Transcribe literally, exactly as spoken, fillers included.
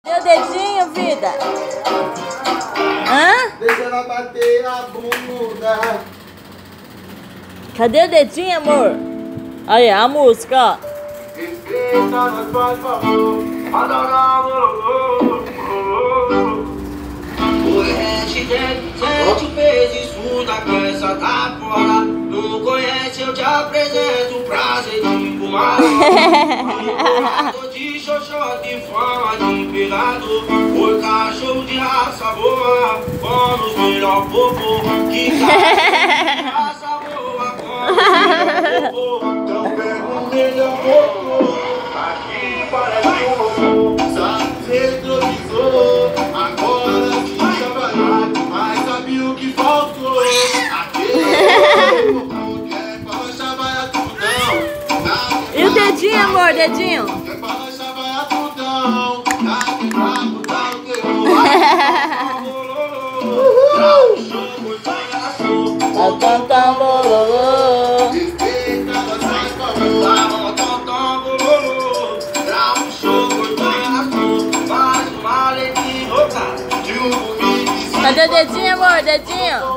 Deu dedinho, vida? Hã? Deixa ela bater a bunda. Cadê o dedinho, amor? Aí, a música, ó. Respeita, nós faz favor. O hashtag sete vezes isso da peça tá fora. Não conhece, eu te apresento o prazer de fumar. Empolador de xoxote, fama de pegador. Foi cachorro de raça boa, com os melhor popô. Que cachorro de raça boa, com os melhor popô. Então pega o melhor popô. Aqui parece um robô. Sabe, retrovisor. Agora se trabalhar, mas sabe o que faltou? Aquele robô que é pra lanchar vai a tudão. E o dedinho, amor? Dedinho? Que é pra lanchar vai a tudão. Na quebrada, botar o terror. Tam, tam, tam, bololô. Respeita, nós faz favor. Cadê o dedinho, amor? Dedinho?